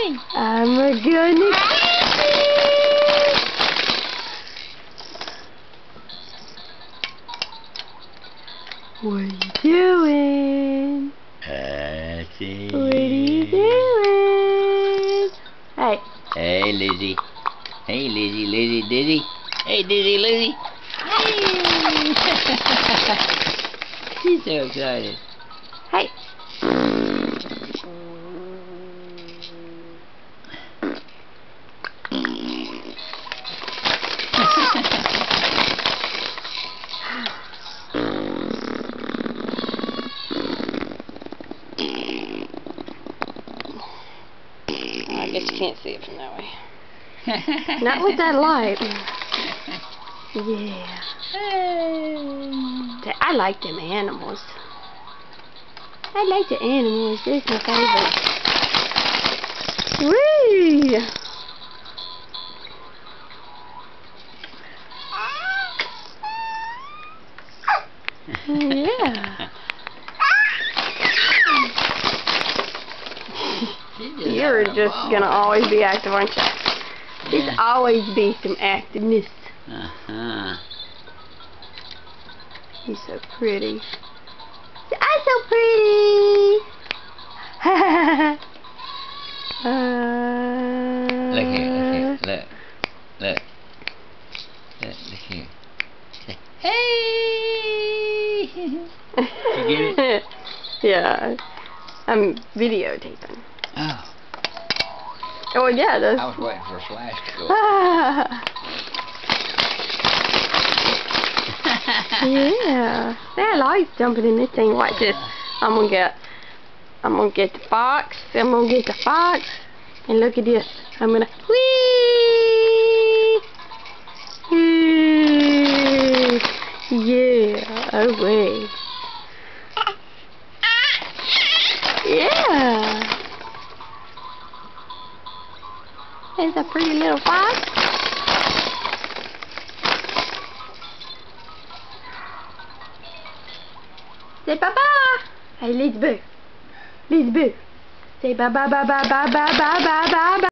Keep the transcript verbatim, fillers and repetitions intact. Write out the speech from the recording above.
Hey. I'm a gonna kiss you. What are you doing? I see. What are you doing? Hey. Hey, Lizzie. Hey, Lizzie, Lizzie, Dizzy. Hey, Dizzy, Lizzie. Hey. She's so excited. Hey. I guess you can't see it from that way. Not with that light. Yeah. Hey. I like them animals. I like the animals. This is my favorite. Whee! Yeah. You're just gonna always be active, aren't you? There's Yeah. always always be some activeness. Uh-huh. He's so pretty. I'm so pretty. uh, Look here, look here, look. Look. Look, look here. Hey! Did you get it? Yeah. I'm videotaping. Oh. Oh, yeah, that's... I was waiting for a flash to go. Yeah. I like jumping in this thing. Watch this. I'm gonna get... I'm gonna get the fox. I'm gonna get the fox. And look at this. I'm gonna... Whee! Whee! Yeah. Away. Yeah. There's a pretty little fox. Say bye-bye. Hey, Liz Boo. Liz Boo. Say bye-bye, bye-bye, bye-bye, bye-bye, bye-bye.